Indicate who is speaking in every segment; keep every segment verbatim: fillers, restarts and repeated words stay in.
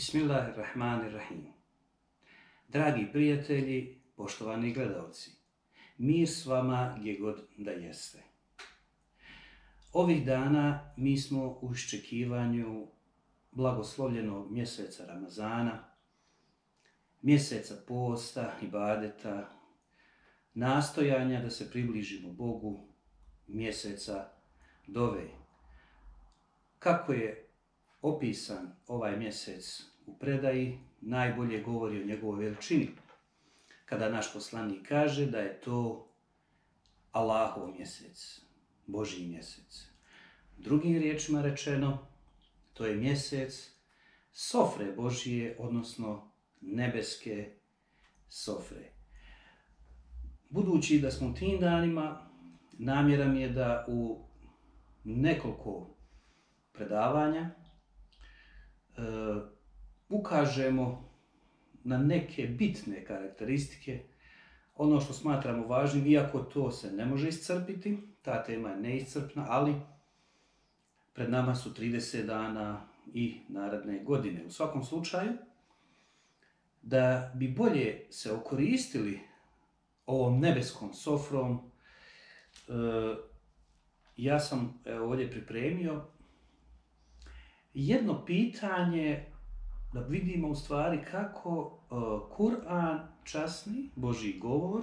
Speaker 1: Bismillahirrahmanirrahim. Dragi prijatelji, poštovani gledalci, mir s vama gdje god da jeste. Ovih dana mi smo u iščekivanju blagoslovljenog mjeseca Ramazana, mjeseca posta, ibadeta, nastojanja da se približimo Bogu, mjeseca dove. Kako je opisan ovaj mjesec u predaji, najbolje govori o njegovoj veličini. Kada naš poslanik kaže da je to Allahov mjesec, Božji mjesec. Drugim riječima rečeno, to je mjesec sofre Božije, odnosno nebeske sofre. Budući da smo u tim danima, namjera mi je da u nekoliko predavanja Uh, ukažemo na neke bitne karakteristike, ono što smatramo važnim, iako to se ne može iscrpiti, ta tema je neiscrpna, ali pred nama su trideset dana i naredne godine. U svakom slučaju, da bi bolje se okoristili ovom nebeskom sofrom, uh, ja sam evo, ovdje pripremio jedno pitanje da vidimo u stvari kako uh, Kur'an, časni Božji govor,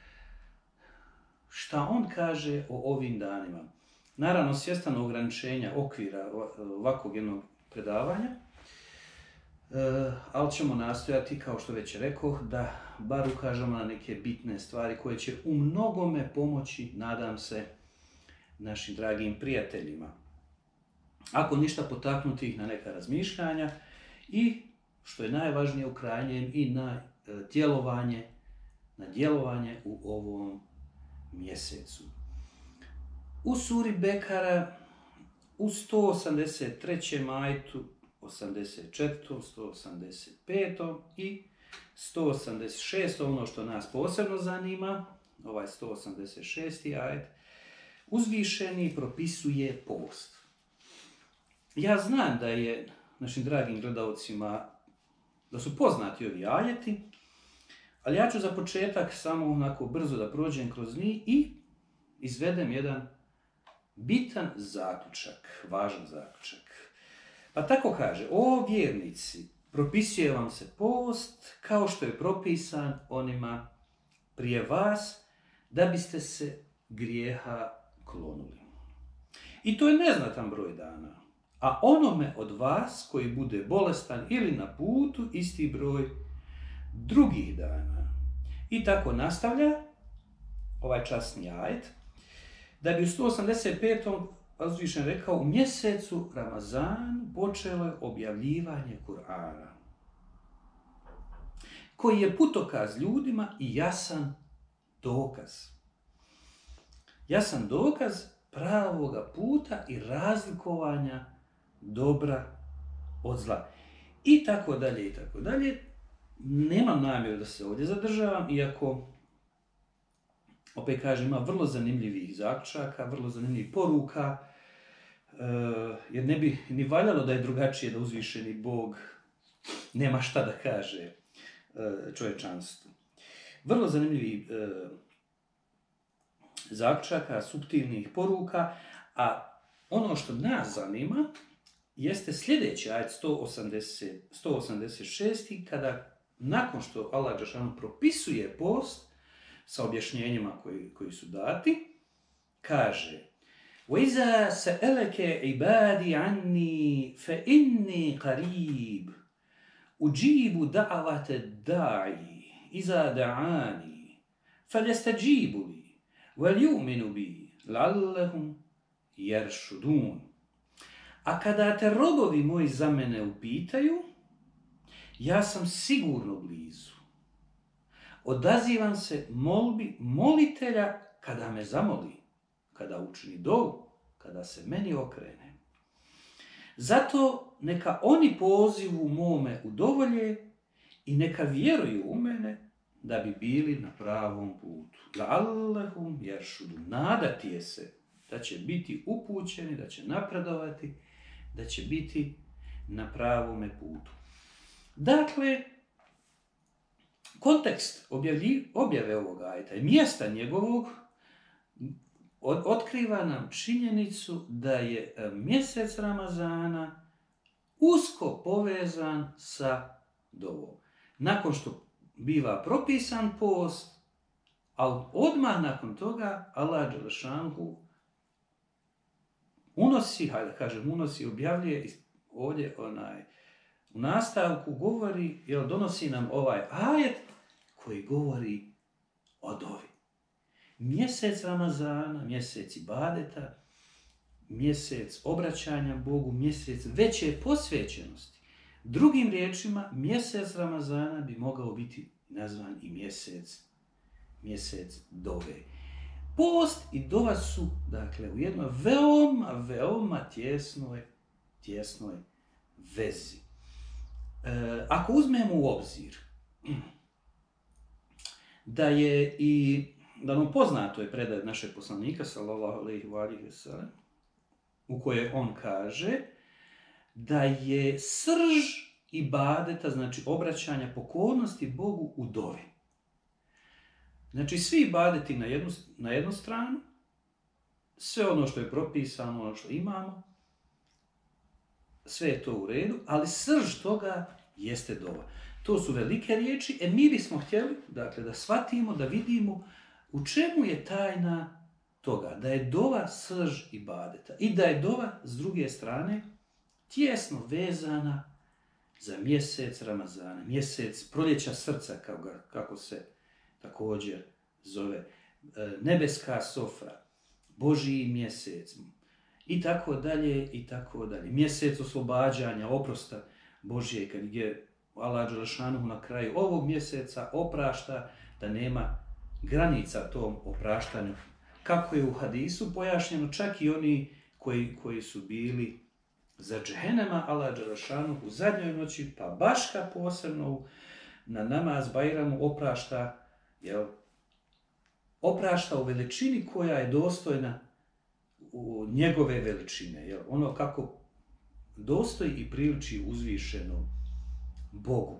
Speaker 1: šta on kaže o ovim danima. Naravno, svjestan ograničenja okvira ovakvog jednog predavanja, uh, ali ćemo nastojati, kao što već rekoh, da bar ukažemo na neke bitne stvari koje će u mnogome pomoći, nadam se, našim dragim prijateljima. Ako ništa, potaknuti ih na neka razmišljanja i, što je najvažnije u krajnjem, i na djelovanje, na djelovanje u ovom mjesecu. U suri Bekara, u sto osamdeset trećem ajetu, osamdeset četvrtom, sto osamdeset petom i sto osamdeset šestom, ono što nas posebno zanima, ovaj sto osamdeset šesti ajet, uzvišeni propisuje post. Ja znam da je našim dragim gledalcima, da su poznati ovi ajeti, ali ja ću za početak samo onako brzo da prođem kroz njih i izvedem jedan bitan zaključak, važan zaključak. Pa tako kaže, o vjernici, propisuje vam se post kao što je propisan onima prije vas, da biste se grijeha klonuli. I to je neznatan broj dana. A onome od vas koji bude bolestan ili na putu, isti broj drugih dana. I tako nastavlja ovaj časni ajet, da bi u sto osamdeset petom uzvišen rekao, u mjesecu Ramazanu počelo je objavljivanje Kur'ana, koji je putokaz ljudima i jasan dokaz. Jasan dokaz pravoga puta i razlikovanja dobra od zla. I tako dalje, i tako dalje. Nemam namjeru da se ovdje zadržavam, iako, opet kažem, ima vrlo zanimljivih zaključaka, vrlo zanimljivih poruka, jer ne bi ni valjalo da je drugačije, da uzvišeni Bog nema šta da kaže čovječanstvu. Vrlo zanimljivih zaključaka, suptilnih poruka, a ono što nas zanima jeste sljedeći ajet sto osamdeset šesti, kada nakon što Allah dželešanu propisuje post sa objašnjenjima koji, koji su dati, kaže: وَإِذَا سَأَلَكَ عِبَادِي عَنِّي فَإِنِّي قَرِيبٌ أُجِيبُ دَعْوَةَ الدَّاعِ إِذَا دَعَانِي فَلْيَسْتَجِيبُوا لِي وَلْيُؤْمِنُوا بِي لَعَلَّهُمْ يَرْشُدُونَ. A kada te robovi moji za mene upitaju, ja sam sigurno blizu. Odazivam se molbi molitelja kada me zamoli, kada učini dovu, kada se meni okrene. Zato neka oni pozivu mome udovolje i neka vjeruju u mene da bi bili na pravom putu. La'allahum yarshudun. Nadati je se da će biti upućeni, da će napredovati, da će biti na pravome putu. Dakle, kontekst objavlji, objave ovog ajeta i mjesta njegovog od, otkriva nam činjenicu da je mjesec Ramazana usko povezan sa dovom. Nakon što biva propisan post, ali odmah nakon toga Allah dželešanhu unosi, hajde da kažem, unosi, objavljuje ovdje onaj, u nastavku govori, jel, donosi nam ovaj ajet koji govori o dovi. Mjesec Ramazana, mjesec ibadeta, mjesec obraćanja Bogu, mjesec veće posvećenosti. Drugim riječima, mjesec Ramazana bi mogao biti nazvan i mjesec, mjesec dove. Post i dova su, dakle, u jednoj veoma, veoma tjesnoj, tjesnoj vezi. E, ako uzmemo u obzir da je i, da nam poznato je predaj našeg poslanika, sallallahu alejhi ve sellem, u kojoj on kaže da je srž ibadeta, znači obraćanja pokornosti Bogu u dovi. Znači svi ibadeti na jednu, na jednu stranu, sve ono što je propisano, ono što imamo, sve je to u redu, ali srž toga jeste dova. To su velike riječi, e mi bismo htjeli, dakle, da shvatimo, da vidimo u čemu je tajna toga, da je dova srž ibadeta i da je dova, s druge strane, tjesno vezana za mjesec Ramazana, mjesec proljeća srca, kako, ga, kako se također zove, nebeska sofra, Božji mjesec i tako dalje i tako dalje. Mjesec oslobađanja, oprosta Božje, kad je Allah dželešanuhu na kraju ovog mjeseca oprašta, da nema granica tom opraštanju. Kako je u hadisu pojašnjeno, čak i oni koji, koji su bili za džehennema, Allah dželešanuhu u zadnjoj noći, pa baška posebno na namaz Bajramu oprašta, jel, oprašta u veličini koja je dostojna u njegove veličine. Jel, ono kako dostoji i priliči uzvišenom Bogu.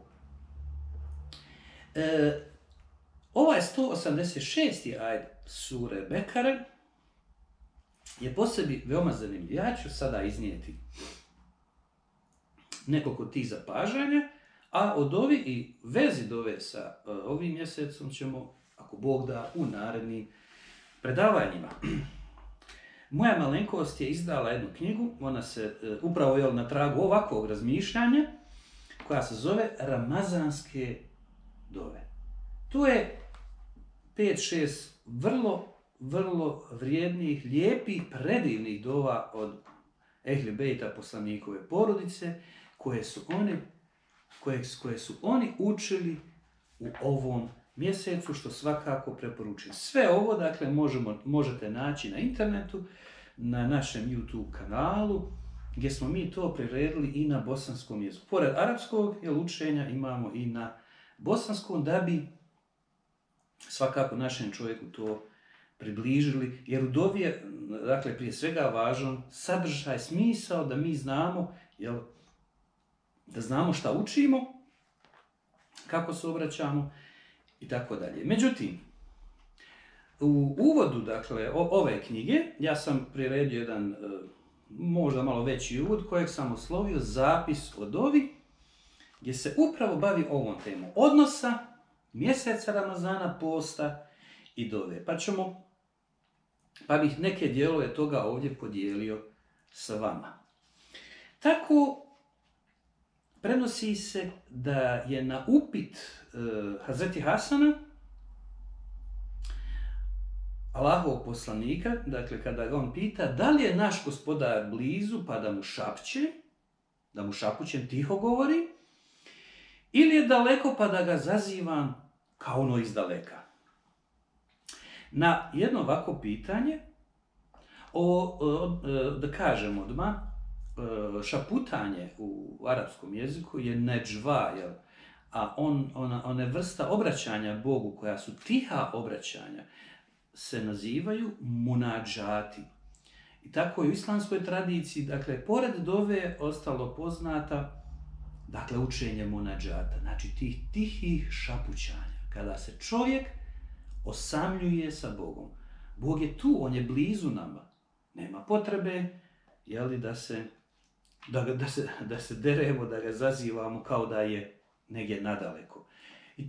Speaker 1: E, ovaj sto osamdeset šesti ajet sure Bekare je po sebi veoma zanimljiv. Ja ću sada iznijeti nekoliko tih zapažanja, a o dovi i vezi dove sa uh, ovim mjesecom ćemo, ako Bog da, u narednim predavanjima. Moja malenkost je izdala jednu knjigu, ona se uh, upravo je na tragu ovakvog razmišljanja, koja se zove Ramazanske dove. Tu je pet šest vrlo, vrlo vrijednih, lijepih, predivnih dova od Ehli Bejta, poslanikove porodice, koje su oni Koje, koje su oni učili u ovom mjesecu, što svakako preporučujem. Sve ovo, dakle, možemo, možete naći na internetu, na našem YouTube kanalu, gdje smo mi to priredili i na bosanskom jeziku. Pored arapskog jel, učenja imamo i na bosanskom, da bi svakako našem čovjeku to približili, jer u dovi je, dakle, prije svega važan sadržaj, smisao, da mi znamo, jel, da znamo šta učimo, kako se obraćamo i tako dalje. Međutim, u uvodu, dakle, ove knjige, ja sam priredio jedan možda malo veći uvod kojeg sam oslovio zapis o dovi, gdje se upravo bavi ovom temom odnosa mjeseca Ramazana, posta i dove. Pa ćemo, pa bih neke dijelove toga ovdje podijelio sa vama. Tako, prenosi se da je na upit uh, Hazreti Hasana, Allahovog poslanika, dakle kada ga on pita da li je naš gospodar blizu pa da mu šapće, da mu šapućem tiho govori, ili je daleko pa da ga zazivam kao ono iz daleka. Na jedno ovako pitanje, o, o, da kažem odmah, šaputanje u arapskom jeziku je neđva, jel? A on, ona, one vrsta obraćanja Bogu koja su tiha obraćanja se nazivaju munadžati. I tako je u islamskoj tradiciji, dakle, pored dove ostalo poznata dakle učenje munadžata, znači tih tihih šapućanja, kada se čovjek osamljuje sa Bogom. Bog je tu, on je blizu nama. Nema potrebe, jeli, da se, da, da, se, da se deremo, da ga zazivamo kao da je negdje nadaleko. I,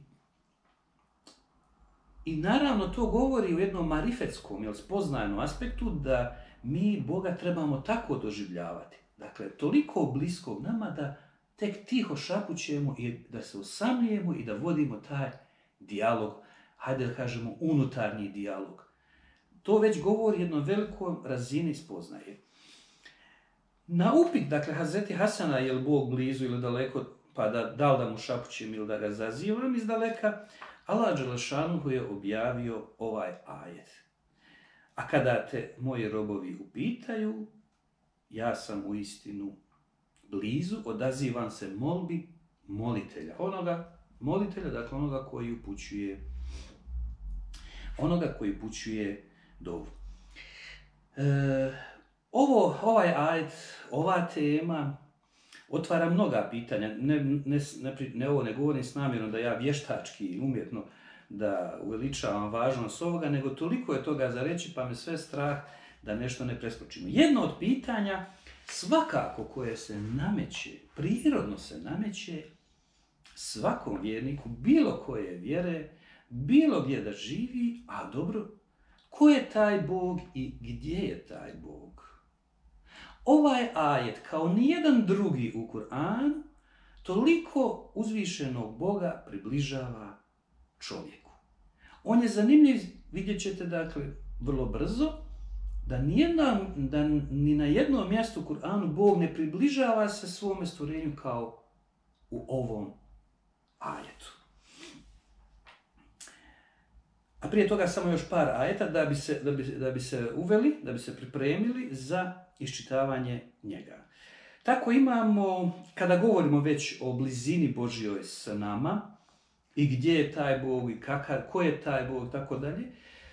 Speaker 1: i naravno to govori u jednom marifetskom, jel, spoznajnom aspektu da mi Boga trebamo tako doživljavati. Dakle, toliko bliskog nama da tek tiho šapućemo i da se osamljujemo i da vodimo taj dijalog, hajde da kažemo unutarnji dijalog. To već govori o jednoj velikoj razini spoznaje. Na upit, dakle, Hazreti Hasana, je li Bog blizu ili daleko, pa da, da li da mu šapućem ili da ga zazivam iz daleka, Allah dželešanuhu je objavio ovaj ajet. A kada te moji robovi upitaju, ja sam u istinu blizu, odazivam se molbi molitelja. Onoga molitelja, dakle onoga koji upućuje, onoga koji upućuje dovu. E, ovo, ovaj ajet, ova tema otvara mnoga pitanja. Ne, ne, ne, ne, ovo ne govorim s namjerom da ja vještački i umjetno da uveličavam važnost ovoga, nego toliko je toga za reći, pa me sve strah da nešto ne preskočimo. Jedno od pitanja, svakako koje se nameće, prirodno se nameće svakom vjerniku, bilo koje vjere, bilo gdje da živi, a dobro, ko je taj Bog i gdje je taj Bog? Ovaj ajet, kao nijedan drugi u Kur'anu, toliko uzvišenog Boga približava čovjeku. On je zanimljiv, vidjet ćete, dakle, vrlo brzo, da, nijedna, da ni na jednom mjestu u Kur'anu Bog ne približava se svome stvorenju kao u ovom ajetu. A prije toga samo još par ajeta da bi se, da bi, da bi se uveli, da bi se pripremili za iščitavanje njega. Tako imamo, kada govorimo već o blizini Božjoj sa nama i gdje je taj Bog i kakav, ko je taj Bog, tako dalje,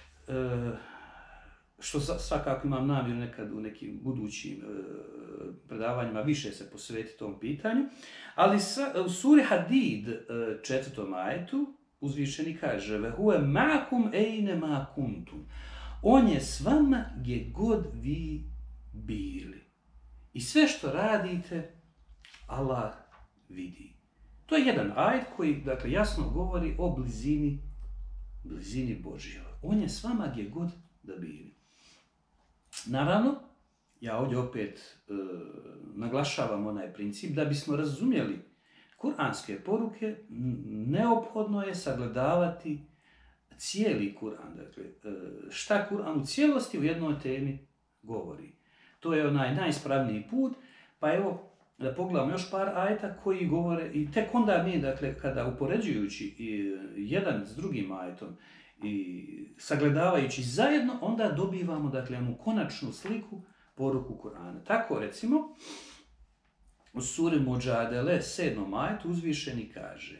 Speaker 1: što svakako imam namjeru nekad u nekim budućim predavanjima više se posvetiti tom pitanju, ali u suri Hadid četvrtom ajetu uzvišeni kaže: "Ve huve ma'akum ejne ma kuntum." On je s vama gdje god vi bili. I sve što radite, Allah vidi. To je jedan ajet koji, dakle, jasno govori o blizini, blizini Božjoj. On je s vama gdje god da bili. Naravno, ja ovdje opet e, naglašavam onaj princip da bismo razumjeli kuranske poruke, neophodno je sagledavati cijeli Kur'an. Dakle, šta Kur'an u cijelosti u jednoj temi govori. To je onaj najispravniji put, pa evo da pogledamo još par ajeta koji govore i tek onda mi, dakle, kada upoređujući jedan s drugim ajetom i sagledavajući zajedno, onda dobivamo, dakle, onu konačnu sliku poruku Kur'ana. Tako, recimo, u suri Muđadele, sedmom ajetu, uzvišeni kaže,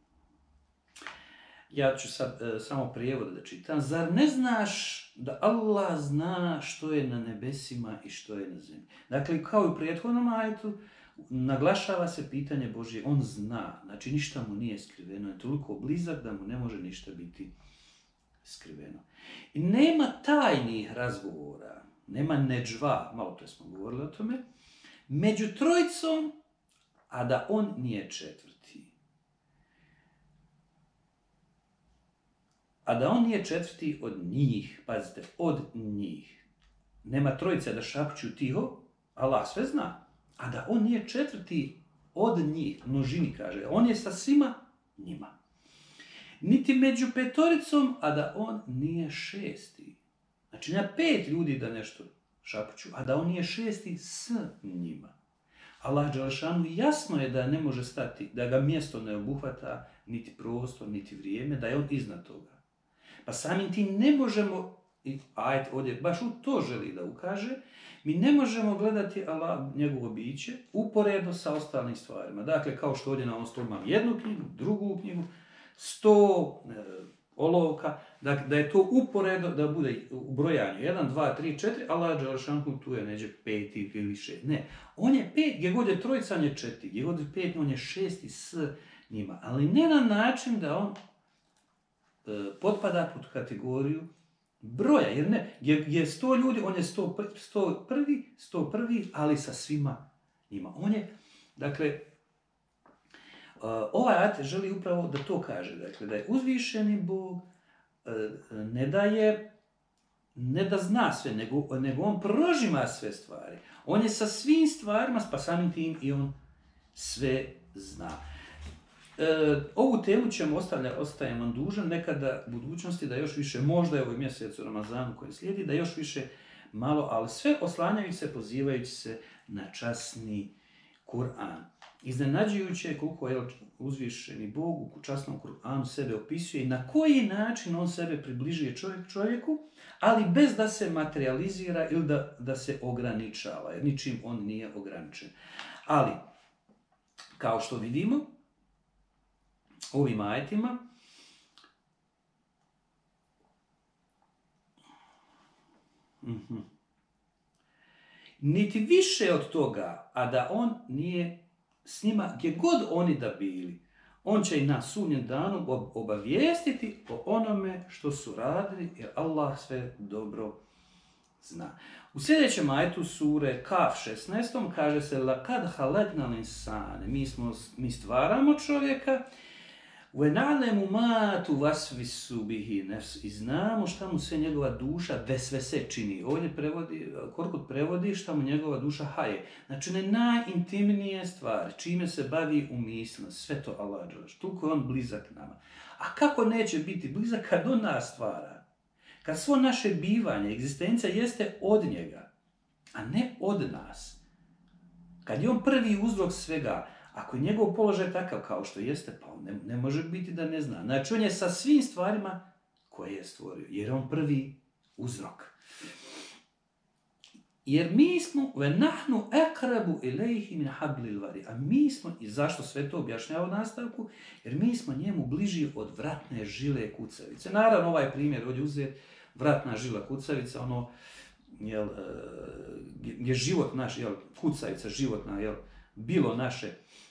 Speaker 1: ja ću sad e, samo prijevod da čitam: "Zar ne znaš da Allah zna što je na nebesima i što je na zemlji?" Dakle, kao i u prethodnom ajetu, naglašava se pitanje Božje, on zna, znači ništa mu nije skriveno, je toliko blizak da mu ne može ništa biti skriveno. I nema tajnih razgovora, nema neđva, malo to smo govorili o tome, među trojicom, a da on nije četvrti. A da on nije četvrti od njih, pazite, od njih. Nema trojice da šapću tiho, Allah sve zna. A da on nije četvrti od njih, množini kaže, on je sa svima njima. Niti među petoricom, a da on nije šesti. Znači, nema pet ljudi da nešto šapuću, a da on nije šesti s njima. Allah dželešanu jasno je da ne može stati, da ga mjesto ne obuhvata, niti prostor, niti vrijeme, da je on iznad toga. Pa samim tim ne možemo, i ajet ovdje baš u to želi da ukaže, mi ne možemo gledati Allah, njegovo biće, uporedno sa ostalim stvarima. Dakle, kao što ovdje na ovom stolu imam jednu knjigu, drugu knjigu, sto e, olovka, da, da je to uporedo, da bude u brojanju jedan, dva, tri, četiri, Allah Đelešanhu tu je neđe pet ili više. Ne, on je pet, gdje god je trojica, on je četiri, gdje god je pet, on je šesti s njima. Ali ne na način da on e, potpada pod kategoriju broja, jer ne, gdje je sto ljudi, on je sto, sto prvi, sto prvi, ali sa svima njima. On je, dakle, ovaj ajet želi upravo da to kaže, dakle, da je uzvišeni Bog ne da je, ne da zna sve, nego, nego on prožima sve stvari. On je sa svim stvarima, pa samim tim i on sve zna. E, ovu temu ćemo ostavlja, ostajem vam dužan nekada u budućnosti da još više, možda je ovaj mjesec u Ramazanu koji slijedi, da još više malo, ali sve oslanjajući se, pozivajući se na časni Kur'an. Iznenađujuće je koliko je uzvišeni Bog u časnom Kur'anu sebe opisuje i na koji način on sebe približuje čovjek čovjeku, ali bez da se materializira ili da, da se ograničava, jer ničim on nije ograničen. Ali, kao što vidimo, ovim ajetima, mm-hmm. niti više od toga, a da on nije s njima, gdje god oni da bili, on će i na sudnjem danu obavijestiti o onome što su radili, jer Allah sve dobro zna. U sljedećem ajetu sure Kaf šesnaestom kaže se لَقَدْ خَلَقْنَا الْإِنسَانَ mi, smo, mi stvaramo čovjeka وَنَعْلَمُ مَا تُوَسْوِسُ بِهِ نَفْسُ i znamo šta mu sve njegova duša vesvese čini. Ovdje prevodi, Korkut prevodi šta mu njegova duša haje. Znači ne najintimnije stvari, čime se bavi u mislima, sve to Allah dželaš. Toliko je on blizak nama. A kako neće biti blizak kad on nas stvara? Kad svo naše bivanje, egzistencija jeste od njega, a ne od nas. Kad je on prvi uzrok svega, ako je njegov položaj takav kao što jeste, pa on ne, ne može biti da ne zna. Znači on je sa svim stvarima koje je stvorio, jer on prvi uzrok. Jer mi smo وَنَحْنُ أَقْرَبُ إِلَيْهِ مِنْ حَبْلِ الْوَرِيدِ a mi smo, i zašto sve to objašnjava u nastavku, jer mi smo njemu bliži od vratne žile kucavice. Naravno, ovaj primjer ovdje uzet, vratna žila kucavica, ono, jel, je život naš, jel, kucavica životna, jel, bilo naše,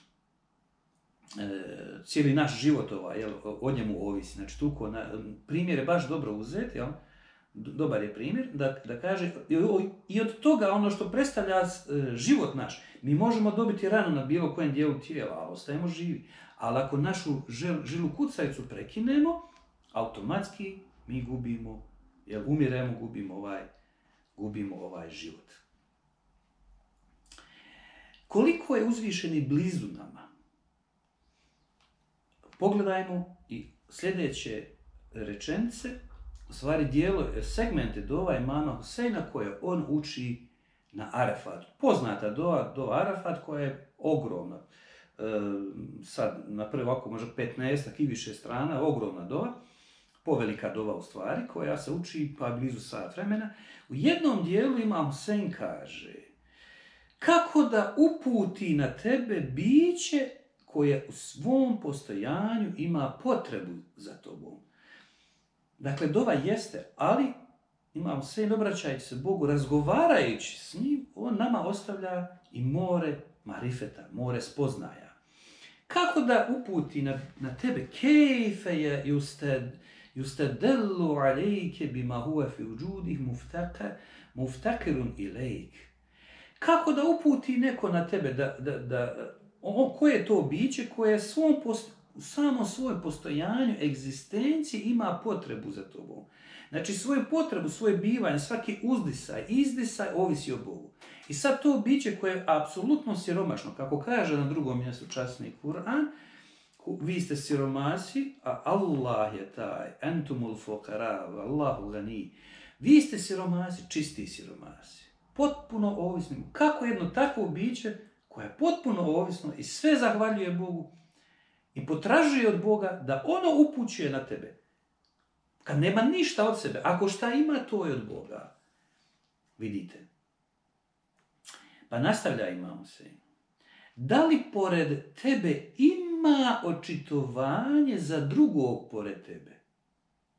Speaker 1: e, cijeli naš život ovaj, jel, o njemu ovisi. Znači, tuko, na, primjer je baš dobro uzeti, jel, dobar je primjer, da, da kaže, i od toga ono što predstavlja e, život naš, mi možemo dobiti ranu na bilo kojem dijelu tijela, ali ostajemo živi. Ali ako našu žil, žilu kucavicu prekinemo, automatski mi gubimo, jel, umiremo, gubimo ovaj, gubimo ovaj život. Koliko je uzvišeni blizu nama? Pogledajmo i sljedeće rečenice, u stvari dijelo, segmente dova imama Huseina koje on uči na Arafatu. Poznata dova, dova Arafat koja je ogromna. E, sad, na prvi ovako možda petnaestak i više strana, ogromna dova, povelika dova u stvari, koja se uči pa blizu sat vremena. U jednom dijelu imam Husein kaže kako da uputi na tebe biće koje u svom postojanju ima potrebu za tobom. Dakle, dova jeste, ali imam Husein obraćajući se Bogu, razgovarajući s njim, on nama ostavlja i more marifeta, more spoznaja. Kako da uputi na, na tebe? Kejfe je justed, justedellu alejke bima huve fi uđudih muftakirun ilejk. Kako da uputi neko na tebe, da, da, da, o, koje je to biće koje svom post, samo svoj postojanju, egzistenciji ima potrebu za tobom. Znači svoju potrebu, svoje bivanje, svaki uzdisaj, izdisaj ovisi o Bogu. I sad to biće koje je apsolutno siromašno, kako kaže na drugom mjestu časni Kur'an, vi ste siromasi, a Allah je taj, entumul fokara, Allahu gani. Vi ste siromasi, čisti siromasi. Potpuno ovisni. Kako jedno takvo biće koje je potpuno ovisno i sve zahvaljuje Bogu i potražuje od Boga da ono upućuje na tebe. Kad nema ništa od sebe, ako šta ima, to je od Boga. Vidite. Pa nastavlja imamo se. Da li pored tebe ima očitovanje za drugog pored tebe?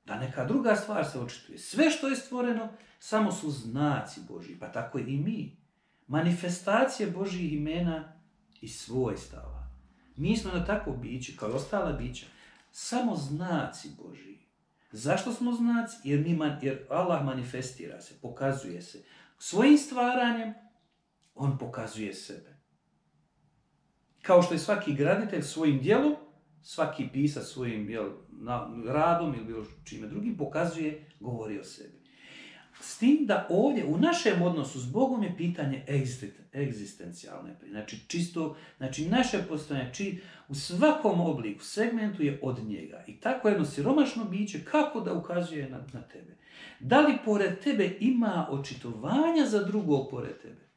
Speaker 1: Da neka druga stvar se očituje. Sve što je stvoreno samo su znaci Božji, pa tako i mi. Manifestacije Božjih imena i svojstava. Mi smo na takvo biće, kao i ostala bića, samo znaci Božji. Zašto smo znaci? Jer, mi man, jer Allah manifestira se, pokazuje se. Svojim stvaranjem on pokazuje sebe. Kao što je svaki graditelj svojim djelom, svaki pisac svojim jel, na, radom ili bilo čime drugim pokazuje, govori o sebi. S tim da ovdje u našem odnosu s Bogom je pitanje egzistencijalne. Znači čisto, znači naše postojanje či u svakom obliku, segmentu je od njega. I tako jedno siromašno biće kako da ukazuje na, na tebe. Da li pored tebe ima očitovanja za drugog pored tebe?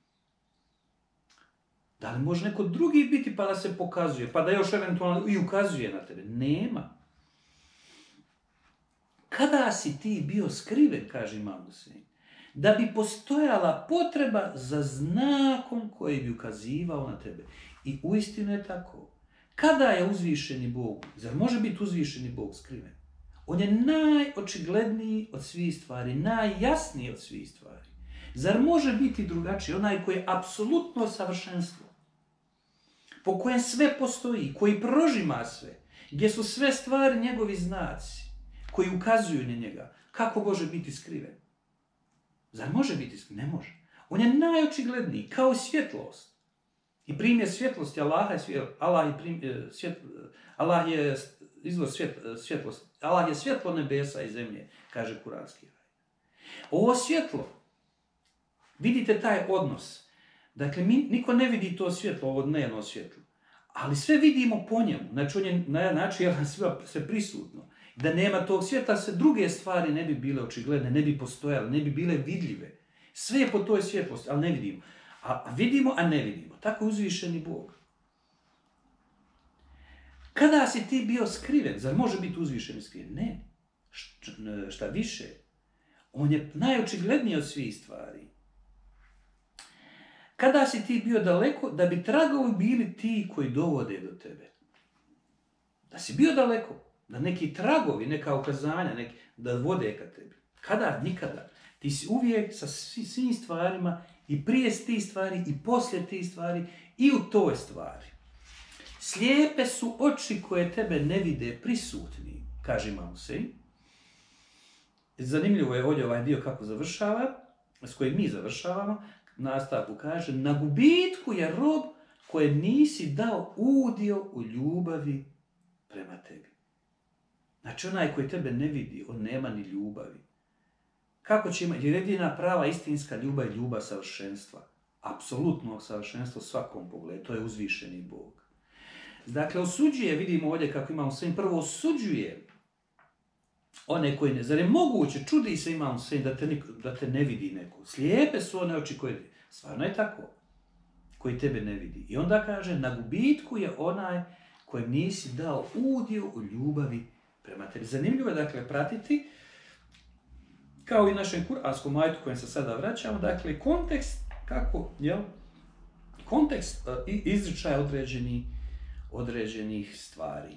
Speaker 1: Da li može neko drugi biti pa da se pokazuje, pa da još eventualno i ukazuje na tebe? Nema. Kada si ti bio skriven, kaže Imam Husein, da bi postojala potreba za znakom koji bi ukazivao na tebe. I uistinu je tako. Kada je uzvišeni Bog, zar može biti uzvišeni Bog skriven? On je najočigledniji od svih stvari, najjasniji od svih stvari. Zar može biti drugačiji? Onaj koji je apsolutno savršenstvo, po kojem sve postoji, koji prožima sve, gdje su sve stvari njegovi znaci, koji ukazuju na njega, kako može biti skriven? Zar može biti skriven? Ne može. On je najočigledniji, kao svjetlost. I primjer svjetlosti Allaha je svjetlost. Allah je, primjer, svjet, Allah je izvor svjet, svjetlosti. Allah je svjetlo nebesa i zemlje, kaže kuranski. Ovo svjetlo, vidite taj odnos. Dakle, mi, niko ne vidi to svjetlo, ovo dnevno svjetlo. Ali sve vidimo po njemu. Znači, on je na jedan način je sve prisutno. Da nema tog svjetla, se druge stvari ne bi bile očigledne, ne bi postojale, ne bi bile vidljive. Sve je po toj svjetlosti, ali ne vidimo. A vidimo, a ne vidimo. Tako je uzvišeni Bog. Kada si ti bio skriven, zar može biti uzvišeni skriven? Ne. Šta više, on je najočigledniji od svih stvari. Kada si ti bio daleko, da bi tragovi bili ti koji dovode do tebe. Da si bio daleko, da neki tragovi, neka ukazanja, neki, da vode ka tebi. Kada? Nikada. Ti si uvijek sa svim stvarima i prije tih stvari i poslije tih stvari i u toj stvari. Slijepe su oči koje tebe ne vide prisutni, kaže Imam Husein. Zanimljivo je ovdje ovaj dio kako završava, s kojim mi završavamo. Nastavku kaže, na gubitku je rob koje nisi dao udio u ljubavi prema tebi. Znači onaj koji tebe ne vidi, on nema ni ljubavi. Kako će imati? Jer jedina prava istinska ljubav je ljubav savršenstva. Apsolutno savršenstvo u svakom pogledu. To je uzvišeni Bog. Dakle, osuđuje, vidimo ovdje kako imamo svim, prvo osuđuje one koji ne, zar je moguće, čudi se Imam Husein da te, da te ne vidi neko. Slijepe su one oči koje, stvarno je tako, koji tebe ne vidi. I onda kaže, na gubitku je onaj kojem nisi dao udio u ljubavi prema tebi. Zanimljivo je, dakle, pratiti, kao i našem kuranskom ajetu kojem se sada vraćamo, dakle, kontekst, kako, jel, kontekst uh, izričaja određenih, određenih stvari.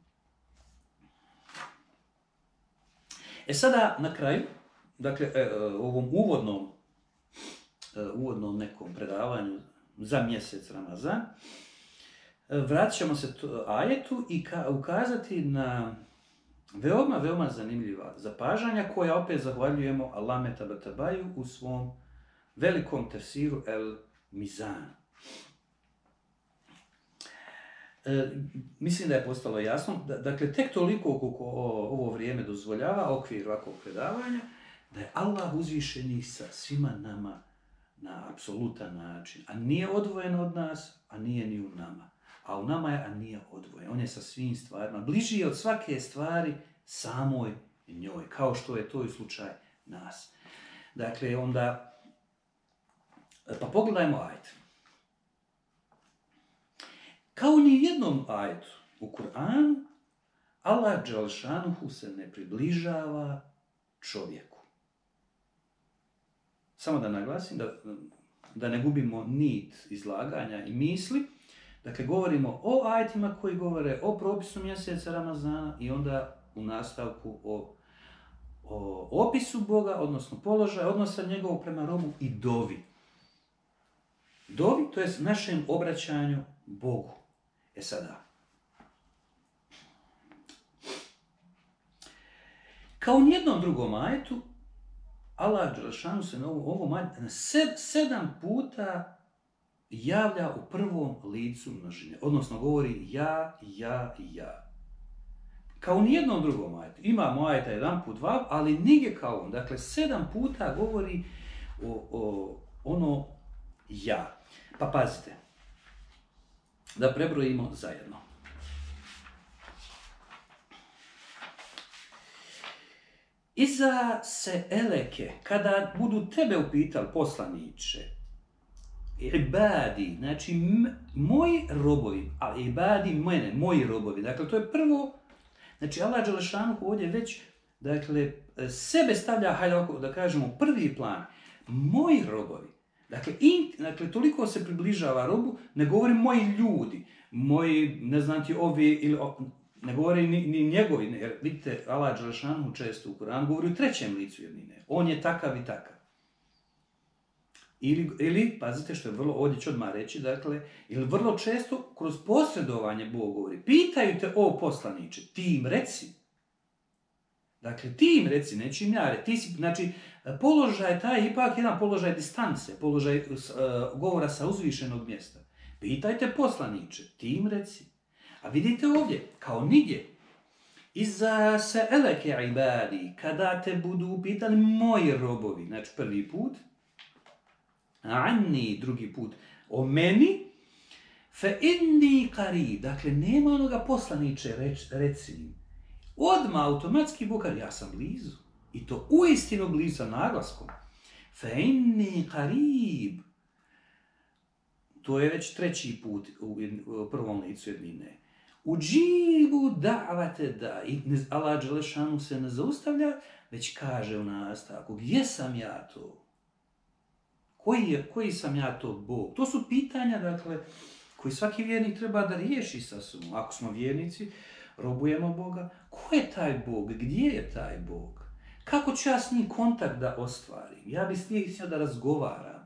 Speaker 1: E sada, na kraju, dakle, u ovom uvodnom, uvodnom nekom predavanju za mjesec Ramazan, vratit ćemo se ajetu i ukazati na veoma, veoma zanimljiva zapažanja koja opet zahvaljujemo Allame Tabatabaju u svom velikom tefsiru El Mizan. E, mislim da je postalo jasno, da, dakle, tek toliko koliko ovo vrijeme dozvoljava, okvir ovakvog predavanja, da je Allah uzvišeni sa svima nama na apsolutan način, a nije odvojen od nas, a nije ni u nama. A u nama je, a nije odvojen. On je sa svim stvarima, bliži je od svake stvari samoj njoj, kao što je to i slučaj nas. Dakle, onda, pa pogledajmo ajet. Kao ni jednom ajetu u Kur'anu, Allah dželšanuhu se ne približava čovjeku. Samo da naglasim, da, da ne gubimo nit izlaganja i misli. Dakle, govorimo o ajetima koji govore o propisu mjeseca Ramazana i onda u nastavku o o opisu Boga, odnosno položaj, odnosa njegovog prema robu i dovi. Dovi, to je našem obraćanju Bogu. E sada, kao u nijednom drugom ajetu, Allah dželešanu se na ovom ajetu sedam puta javlja u prvom licu množine. Odnosno govori ja, ja, ja. Kao u nijednom drugom ajetu. Imamo ajeta jedan put, dva, ali nigdje kao on. Dakle, sedam puta govori o, o ono ja. Pa pazite, da prebrojimo zajedno. Iza se eleke, kada budu tebe upitali poslaniče, ibadi, znači m, moji robovi, a ibadi mene, moji robovi. Dakle, to je prvo, znači Allah dželešanu ovdje već, dakle, sebe stavlja, hajde ovako da kažemo, prvi plan. Moji robovi. Dakle, in, dakle, toliko se približava robu, ne govori moji ljudi, moji, ne znam ti, ovi, ili, ne govori ni, ni njegovi, ne, jer vidite, Allah dželešanu često u Kuranu govori u trećem licu jednine. On je takav i takav. Ili, ili, pazite što je vrlo, ovdje ću odmah reći, dakle, ili vrlo često kroz posredovanje Bog govori, pitaju te o poslaniče, ti im reci. Dakle, ti im reci, neći im ja, ti si, znači, položaj taj ipak jedan položaj distance, položaj uh, govora sa uzvišenog mjesta. Pitajte poslaniče, ti im reci. A vidite ovdje, kao nigdje, iza se eleke ibadi, kada te budu upitali moji robovi, znači prvi put, anni drugi put, o meni, fe inni qarib, dakle nema onoga poslaniče, rec, reci im. Odmah automatski Bog kaže, ja sam blizu. I to uistinu blizu sa naglaskom. Fe inni qarib. To je već treći put u, u prvom licu jednine. Uđibu da'vate da. I Allah dželešanu se ne zaustavlja, već kaže u nastavku, gdje sam ja to? Koji, je, koji sam ja to Bog? To su pitanja, dakle, koji svaki vjernik treba da riješi sa sobom. Ako smo vjernici, robujemo Boga. Ko je taj Bog? Gdje je taj Bog? Kako ću ja s njim kontakt da ostvarim? Ja bih s njim htio da razgovaram.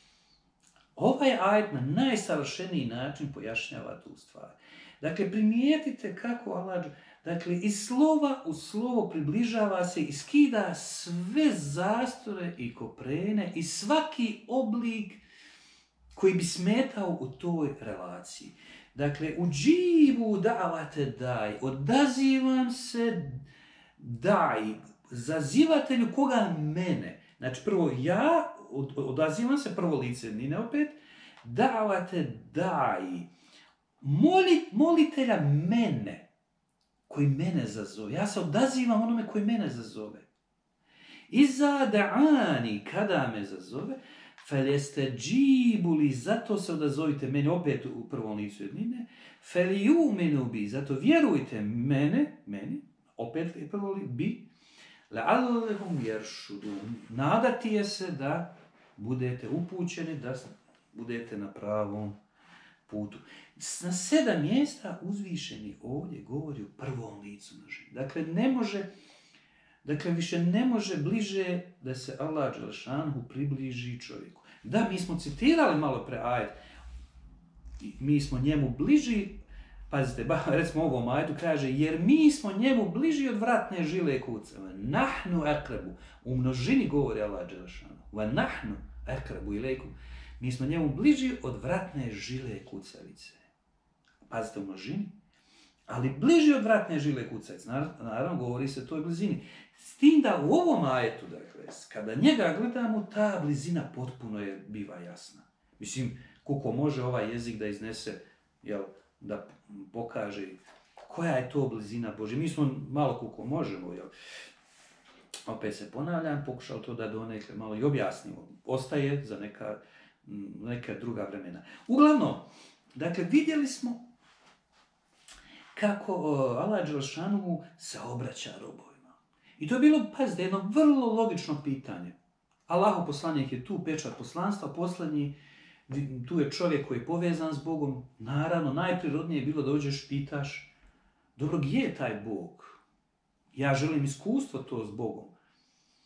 Speaker 1: Ovaj ajet na najsavršeniji način pojašnjava tu stvar. Dakle, primijetite kako Allah, dakle, iz slova u slovo približava se i skida sve zastore i koprene i svaki oblik koji bi smetao u toj relaciji. Dakle, uđivu da'vate daj, odazivam se daj, zazivatelju koga mene. Znači, prvo ja, odazivam se, prvo lice jednine opet, da'vate daj, Moli, molitelja mene, koji mene zazove. Ja se odazivam onome koji mene zazove. Iza da'ani, kada me zazove, feleste džibuli, zato se odazovite meni, opet u prvom licu jednine, felijuminu bi, zato vjerujte mene, meni, opet je prvo li bi, la'allehum jeršudu, nadati je se da budete upućeni, da budete na pravom putu. Na sedam mjesta uzvišeni ovdje govori u prvom licu množine. Dakle, ne može, dakle, više ne može bliže da se Allah dželešanu približi čovjeku. Da, mi smo citirali malo pre ajet, mi smo njemu bliži, pazite, ba, recimo ovom ajetu kaže, jer mi smo njemu bliži od vratne žile kuca. Nahnu akrabu, u množini govori Allah dželešanu. Va nahnu akrabu ilejkum. Mi smo njemu bliži od vratne žile kucavice. Pazite u množini. Ali bliži od vratne žile kucavice. Naravno, govori se o toj blizini. S tim da u ovom ajetu, dakle, kada njega gledamo, ta blizina potpuno je biva jasna. Mislim, koliko može ovaj jezik da iznese, jel, da pokaže koja je to blizina Božja. Mi smo malo koliko možemo, jel, opet se ponavljam, pokušao to da donekle malo i objasnimo. Ostaje za neka neka druga vremena. Uglavnom, dakle, vidjeli smo kako Allah dželešanu se obraća robovima. I to je bilo, pazite, jedno vrlo logično pitanje. Allahov poslanik je tu, pečat poslanstva, posljednji, tu je čovjek koji je povezan s Bogom. Naravno, najprirodnije je bilo da dođeš, pitaš, dobro, gdje je taj Bog? Ja želim iskustvo to s Bogom.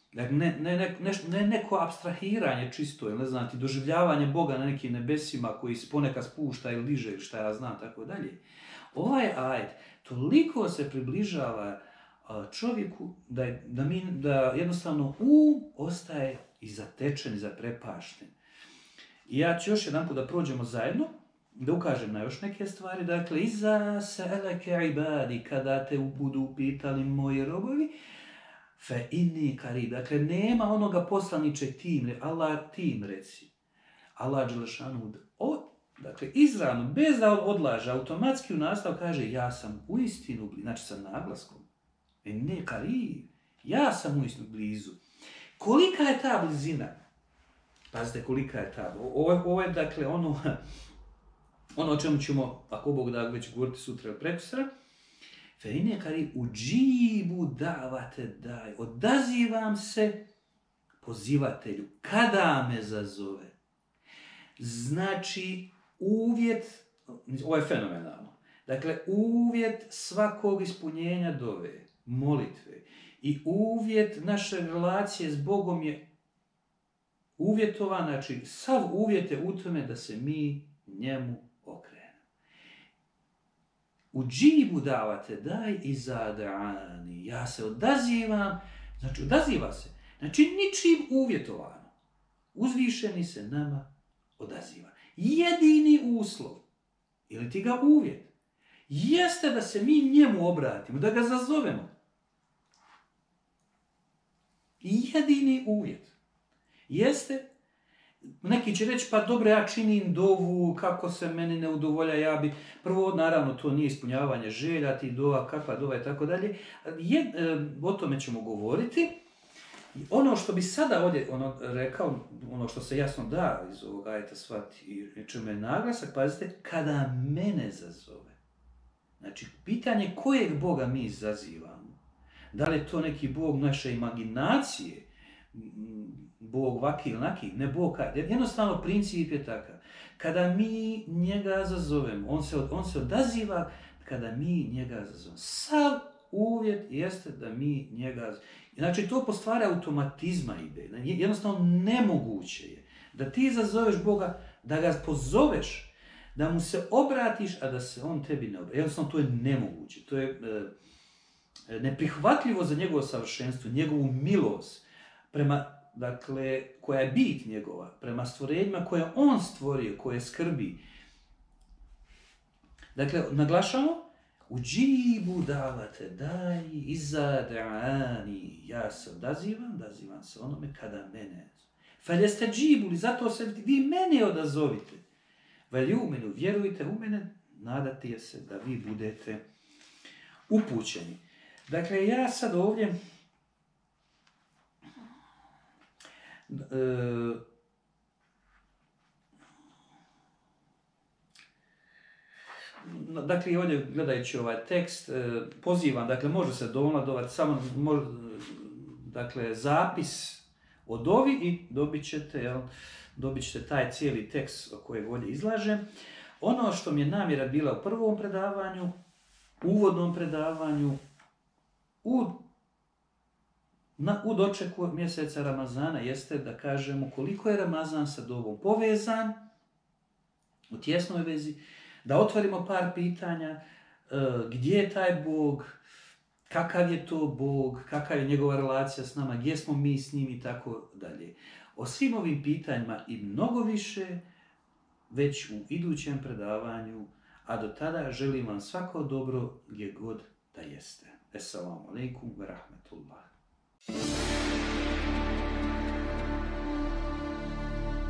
Speaker 1: Dakle, ne, ne, ne, ne, ne neko apstrahiranje čisto, ne znam ti, doživljavanje Boga na nekim nebesima koji se ponekad spušta ili diže ili šta ja znam, tako dalje. Ovaj ajet toliko se približava čovjeku da, je, da, mi, da jednostavno um ostaje i zatečen i zaprepašten. I ja ću još jedan put da prođemo zajedno, da ukažem na još neke stvari. Dakle, iza sa'alaka ibadi, kada te budu pitali moji robovi, fe inni karib. Dakle, nema onoga poslaničeg tim, Allah tim reci. Allah dželešanu, dakle, izravno, bez da odlaže, automatski u nastavu kaže ja sam uistinu, znači sa naglaskom. E ne karib, ja sam uistinu blizu. Kolika je ta blizina? Pazite kolika je ta. Ovo, ovo je, dakle, ono, ono o čemu ćemo, ako Bog da već govoriti sutra ili prekustra, fe ine karib uđibu davate daj. Odazivam se pozivatelju. Kada me zazove? Znači, uvjet, ovo je fenomenalno, dakle, uvjet svakog ispunjenja dove, molitve i uvjet naše relacije s Bogom je uvjetovan, znači, sav uvjet je u tome da se mi njemu okrenemo. Uđibu davate daj iza da'ani, ja se odazivam, znači, odaziva se, znači, ničim uvjetovano. Uzvišeni se nama odaziva. Jedini uslov, ili ti ga uvjet, jeste da se mi njemu obratimo, da ga zazovemo. Jedini uvjet jeste, neki će reći, pa dobro, ja činim dovu, kako se meni ne udovolja, ja bi, prvo, naravno, to nije ispunjavanje želja, ti dova, kakva dova i tako dalje, o tome ćemo govoriti. Ono što bi sada ovdje ono, rekao, ono što se jasno da iz ovog ajeta shvati i čemu je naglasak, pazite, kada mene zazove. Znači, pitanje kojeg Boga mi zazivamo. Da li je to neki Bog naše imaginacije, Bog vaki ili naki, ne Bog, jednostavno princip je takav. Kada mi njega zazovemo, on se, on se odaziva kada mi njega zazovemo. Sav uvjet jeste da mi njega zazovemo. Znači, to po stvari automatizma ide. Jednostavno nemoguće je da ti zazoveš Boga, da ga pozoveš, da mu se obratiš, a da se on tebi ne obrati. Jednostavno, to je nemoguće. To je e, neprihvatljivo za njegovo savršenstvo, njegovu milost, prema, dakle, koja je bit njegova, prema stvorenjima koje on stvorio, koje skrbi. Dakle, naglašamo, uđibu davate daj iza da'ani, ja se odazivam, odazivam se onome kada mene. Feljeste džibuli, zato se vi mene odazovite. Veljumenu, vjerujte u mene, nadate je se da vi budete upućeni. Dakle, ja sad ovdje e, dakle, ovdje gledajući ovaj tekst, pozivam, dakle, može se downloadovati samo, može, dakle, zapis o dovi i dobit ćete, jel, dobit ćete taj cijeli tekst o kojeg ovdje izlažem. Ono što mi je namjera bila u prvom predavanju, uvodnom predavanju, u, na, u dočeku mjeseca Ramazana, jeste da kažemo koliko je Ramazan sa dovom povezan, u tjesnoj vezi, da otvorimo par pitanja, gdje je taj Bog, kakav je to Bog, kakva je njegova relacija s nama, gdje smo mi s njim i tako dalje. O svim ovim pitanjima i mnogo više već u idućem predavanju, a do tada želim vam svako dobro gdje god da jeste. Assalamu alaikum wa rahmatullah.